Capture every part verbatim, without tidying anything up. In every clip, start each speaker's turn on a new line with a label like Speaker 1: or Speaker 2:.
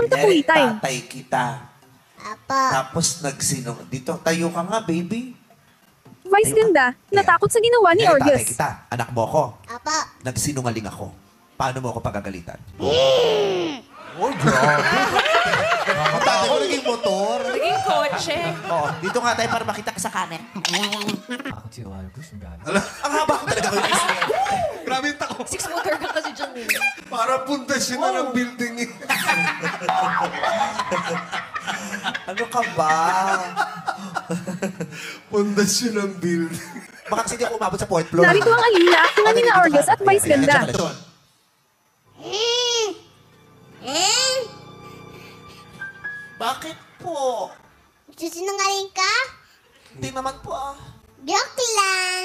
Speaker 1: to
Speaker 2: Kunyari,
Speaker 1: Pui time.
Speaker 2: tatay kita.
Speaker 3: Apa.
Speaker 2: Tapos nagsinong... Dito, tayo ka nga, baby.
Speaker 1: Vice
Speaker 2: Ayun ka.
Speaker 1: ganda, natakot sa ginawa ni
Speaker 2: Kunyari, tatay
Speaker 1: Argus.
Speaker 2: kita, anak mo ako.
Speaker 3: Apa.
Speaker 2: Nagsinungaling ako. Paano mo ako pagagalitan?
Speaker 4: Oh, grabe.
Speaker 2: Tatay ko naging motor.
Speaker 5: Naging kotse.
Speaker 2: Oo, dito nga tayo para makita ka sa kanan.
Speaker 4: Bakit si Argus? Ang galing.
Speaker 2: Ang haba ko talaga ko isip.
Speaker 6: Grabe yung tako.
Speaker 5: Six motor ka kasi dyan eh.
Speaker 6: Para pundasyon na ng building eh.
Speaker 2: Ano ka ba?
Speaker 6: Pundasyon ng building.
Speaker 2: Baka kasi hindi ako umabot sa fourth floor.
Speaker 1: Narito ang alina, aktingan ni na Argus at Vice ganda.
Speaker 2: Bakit po?
Speaker 3: Susinungaling ka?
Speaker 2: Hindi naman po ah.
Speaker 3: Joke lang.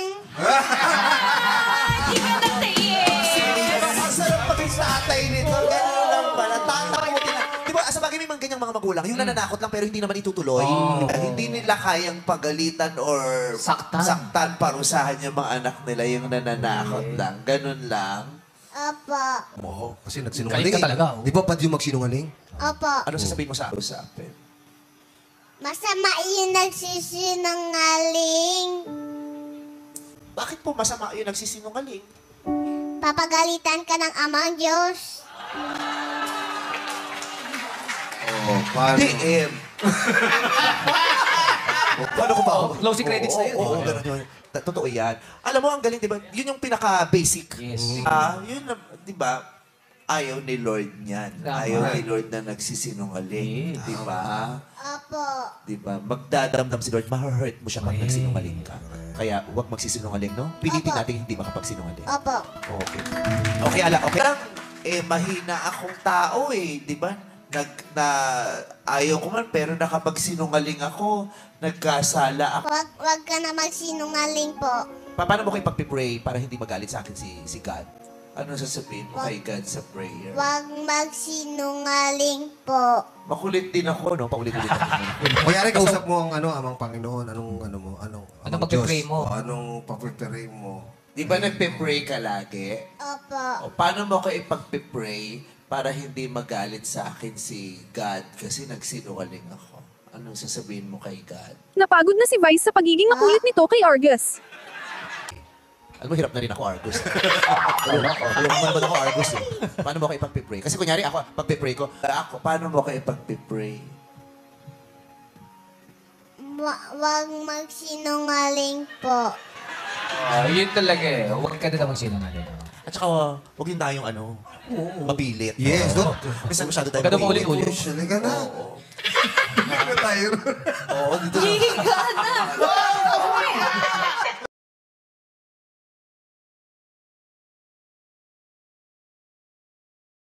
Speaker 5: Hindi mo nagtayin.
Speaker 2: Ang sarap maging sa atay nito. Ganun lang pala. Tatakutin na. Di ba, sa bagay may mga ganyang mga magulang, yung nananakot lang pero hindi naman itutuloy.
Speaker 4: Oh.
Speaker 2: Eh, hindi nila kayang pagalitan or
Speaker 4: Saktan.
Speaker 2: saktan, parusahan yung mga anak nila yung nananakot lang. Ganun lang.
Speaker 3: Apa.
Speaker 6: Oo, kasi nagsinungaling.
Speaker 4: Galit ka talaga, oh.
Speaker 6: Di ba pad yung magsinungaling?
Speaker 3: Apa.
Speaker 2: Ano sasabihin mo sa usapin?
Speaker 3: Masama yung nagsisinungaling.
Speaker 2: Bakit po masama yung nagsisinungaling?
Speaker 3: Papagalitan ka ng amang Diyos.
Speaker 6: Oo, paano?
Speaker 2: D M. Paano ko ba ako?
Speaker 4: Oh, closing credits na yun.
Speaker 2: Oo, ganun yun. Ta- Totoo yan. Alam mo, ang galing, di ba? Yun yung pinaka-basic.
Speaker 4: Yes.
Speaker 2: Ah, yun, na- di ba? Ayaw ni Lord niyan.
Speaker 4: Tama.
Speaker 2: Ayaw ni Lord na nagsisinungaling.
Speaker 4: Yes.
Speaker 2: Di ba?
Speaker 3: Apo.
Speaker 2: Di ba? Magdadamdam si Lord, ma-hurt mo siya pag
Speaker 4: Yes.
Speaker 2: nagsinungaling ka. Kaya huwag magsisinungaling, no? Pilitin
Speaker 3: Apo.
Speaker 2: natin hindi makapagsinungaling.
Speaker 3: Apo.
Speaker 2: Okay. Okay, ala. Okay. Parang, eh, mahina akong tao eh. Di ba? Nag, na, ayaw ko man, pero nakapagsinungaling ako, nagkasala ako.
Speaker 3: Wag, wag ka na magsinungaling po.
Speaker 2: Pa- Paano mo ko ipag-pray para hindi magalit sa akin si, si God? Ano sasabihin mo kay God sa prayer?
Speaker 3: Wag magsinungaling po.
Speaker 2: Makulit din ako, no? Paulit-ulit ako.
Speaker 6: Kunyari, kausap mo ang ano, amang Panginoon, anong ano mo, anong,
Speaker 4: Anong
Speaker 6: amang
Speaker 4: pagpipray
Speaker 6: Diyos.
Speaker 4: mo?
Speaker 6: O, anong pagpipray mo?
Speaker 2: Di ba nagpe-pray ka lagi?
Speaker 3: Opo.
Speaker 2: O, paano mo ko ipag-pray para hindi magalit sa akin si God kasi nagsinungaling ako? Anong sasabihin mo kay God?
Speaker 1: Napagod na si Vice sa pagiging makulit nito kay Argus.
Speaker 2: Alam mo, hirap na rin ako, Argus. Alam mo, alam mo naman ako, Argus. Eh. Paano mo ko ipag-pray? Kasi kunyari ako, pag-pray ko, ako, paano mo ko ipag-pray?
Speaker 3: Wa- wag magsinungaling po.
Speaker 4: Oh, yun talaga eh. Huwag ka na magsinungaling.
Speaker 2: At saka, huwag yung tayong ano, mapilit.
Speaker 6: Yes,
Speaker 2: Oo.
Speaker 6: no?
Speaker 2: Kasi masyado tayo
Speaker 4: Huwag ka na
Speaker 2: mapilit.
Speaker 4: paulit-ulit.
Speaker 6: Yes, halika na. Halika na tayo.
Speaker 2: Oo, dito na.
Speaker 5: Hihiga na.